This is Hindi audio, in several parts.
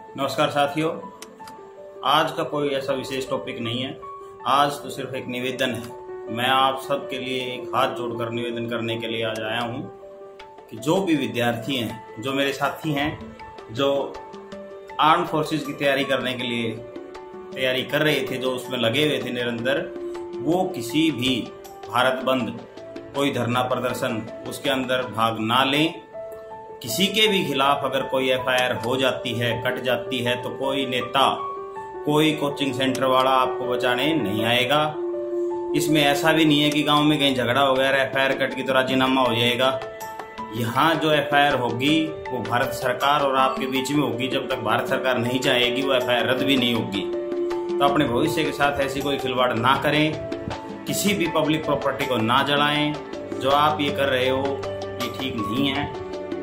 नमस्कार साथियों, आज का कोई ऐसा विशेष टॉपिक नहीं है। आज तो सिर्फ एक निवेदन है। मैं आप सबके लिए एक हाथ जोड़कर निवेदन करने के लिए आज आया हूँ कि जो भी विद्यार्थी हैं, जो मेरे साथी हैं, जो आर्म फोर्सेस की तैयारी करने के लिए तैयारी कर रहे थे, जो उसमें लगे हुए थे निरंतर, वो किसी भी भारत बंद, कोई धरना प्रदर्शन उसके अंदर भाग ना लें। किसी के भी खिलाफ अगर कोई एफआईआर हो जाती है, कट जाती है, तो कोई नेता, कोई कोचिंग सेंटर वाला आपको बचाने नहीं आएगा। इसमें ऐसा भी नहीं है कि गांव में कहीं झगड़ा हो गया, एफआईआर कट की तो राजीनामा हो जाएगा। यहाँ जो एफआईआर होगी वो भारत सरकार और आपके बीच में होगी। जब तक भारत सरकार नहीं चाहेगी वो एफआईआर रद्द भी नहीं होगी। तो अपने भविष्य के साथ ऐसी कोई खिलवाड़ ना करें, किसी भी पब्लिक प्रॉपर्टी को ना जलाएं। जो आप ये कर रहे हो ये ठीक नहीं है।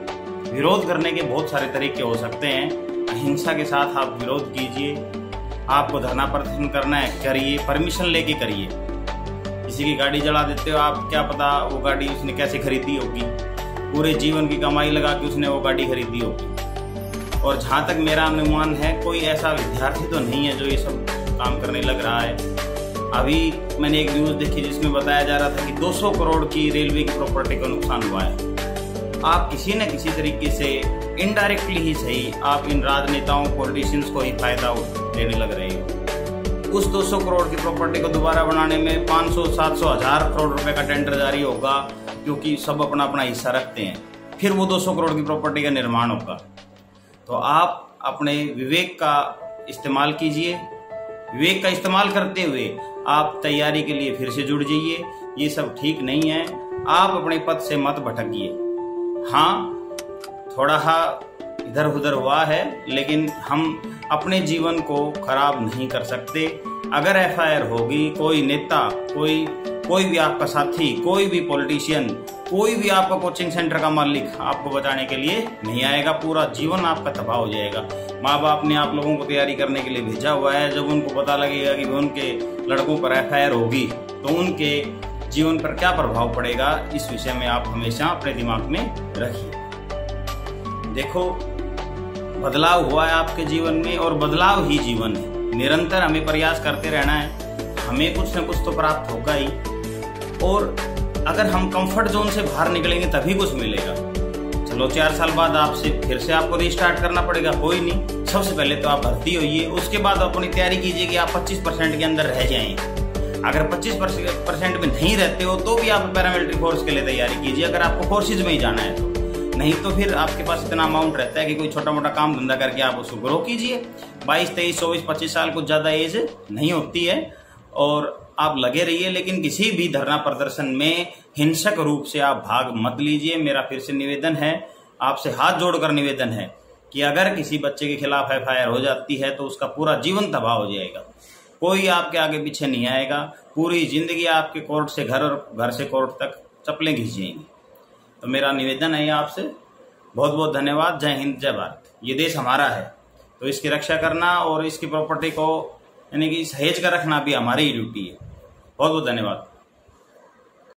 विरोध करने के बहुत सारे तरीके हो सकते हैं। अहिंसा के साथ आप विरोध कीजिए। आपको धरना प्रदर्शन करना है, करिए, परमिशन लेके करिए। किसी की गाड़ी जला देते हो, आप क्या पता वो गाड़ी उसने कैसे खरीदी होगी, पूरे जीवन की कमाई लगा के उसने वो गाड़ी खरीदी होगी। और जहाँ तक मेरा अनुमान है, कोई ऐसा विद्यार्थी तो नहीं है जो ये सब काम करने लग रहा है। अभी मैंने एक न्यूज़ देखी जिसमें बताया जा रहा था कि 200 करोड़ की रेलवे की प्रॉपर्टी को नुकसान हुआ है। आप किसी न किसी तरीके से इनडायरेक्टली ही सही, आप इन राजनेताओं, पॉलिटिशियंस को ही फायदा देने लग रहे हो। उस 200 करोड़ की प्रॉपर्टी को दोबारा बनाने में 500, 700, 1000 करोड़ रुपए का टेंडर जारी होगा, क्योंकि सब अपना अपना हिस्सा रखते हैं। फिर वो 200 करोड़ की प्रॉपर्टी का निर्माण होगा। तो आप अपने विवेक का इस्तेमाल कीजिए। विवेक का इस्तेमाल करते हुए आप तैयारी के लिए फिर से जुड़ जाइए। ये सब ठीक नहीं है। आप अपने पथ से मत भटकिए। हाँ, थोड़ा इधर उधर हुआ है, लेकिन हम अपने जीवन को खराब नहीं कर सकते। अगर एफआईआर होगी, कोई नेता, कोई भी आपका साथी, कोई भी पॉलिटिशियन, कोई भी आपका कोचिंग सेंटर का मालिक आपको बचाने के लिए नहीं आएगा। पूरा जीवन आपका तबाह हो जाएगा। माँ बाप ने आप लोगों को तैयारी करने के लिए भेजा हुआ है। जब उनको पता लगेगा कि उनके लड़कों पर एफआईआर होगी तो उनके जीवन पर क्या प्रभाव पड़ेगा, इस विषय में आप हमेशा अपने दिमाग में रखिए। देखो, बदलाव हुआ है आपके जीवन में और बदलाव ही जीवन है। निरंतर हमें प्रयास करते रहना है। हमें कुछ न कुछ तो प्राप्त होगा ही। और अगर हम कंफर्ट जोन से बाहर निकलेंगे तभी कुछ मिलेगा। चलो 4 साल बाद आपसे फिर से आपको रिस्टार्ट करना पड़ेगा, कोई नहीं। सबसे पहले तो आप भर्ती होइए, उसके बाद अपनी तैयारी कीजिए कि आप 25% के अंदर रह जाएं। अगर 25% में नहीं रहते हो तो भी आप पैरामिलिट्री फोर्स के लिए तैयारी कीजिए, अगर आपको फोर्सेज में ही जाना है तो। नहीं तो फिर आपके पास इतना अमाउंट रहता है कि कोई छोटा मोटा काम धंधा करके आप उसको ग्रो कीजिए। 22, 23, 24, 25 साल कुछ ज़्यादा एज नहीं होती है और आप लगे रहिए। लेकिन किसी भी धरना प्रदर्शन में हिंसक रूप से आप भाग मत लीजिए। मेरा फिर से निवेदन है, आपसे हाथ जोड़कर निवेदन है कि अगर किसी बच्चे के खिलाफ एफआईआर हो जाती है तो उसका पूरा जीवन तबाह हो जाएगा। कोई आपके आगे पीछे नहीं आएगा। पूरी जिंदगी आपके कोर्ट से घर और घर से कोर्ट तक चप्पलें घिस जाएंगी। तो मेरा निवेदन है आपसे, बहुत बहुत धन्यवाद। जय हिंद, जय भारत। ये देश हमारा है तो इसकी रक्षा करना और इसकी प्रॉपर्टी को यानी कि सहेज कर रखना भी हमारी ही ड्यूटी है। बहुत बहुत धन्यवाद।